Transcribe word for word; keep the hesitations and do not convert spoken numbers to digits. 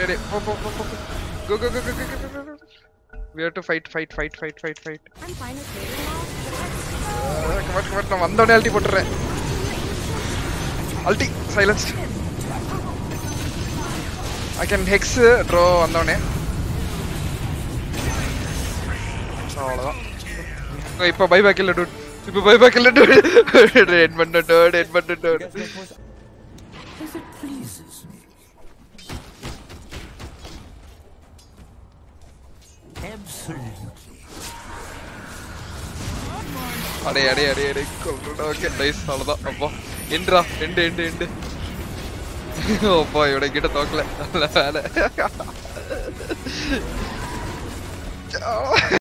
Ready. Go, go, go, go, go, go, go, go, go, go, go, go. We have to fight, fight, fight, fight, fight, fight. I'm fine with waiting now. Uh, come on, come on, come on. One ulti pottere. Ulti, silenced. I can hex draw vandone. Avladha. So ipo buyback illa dude. Ipo buyback illa dude. Red button dude, red button dude. If it pleases me. Absolutely. Ade ade ade ade. Okay, nice. Avladha. Appo. Indra, end end end. Oh boy, ഇവിടെ കിட்ட തോക്കല.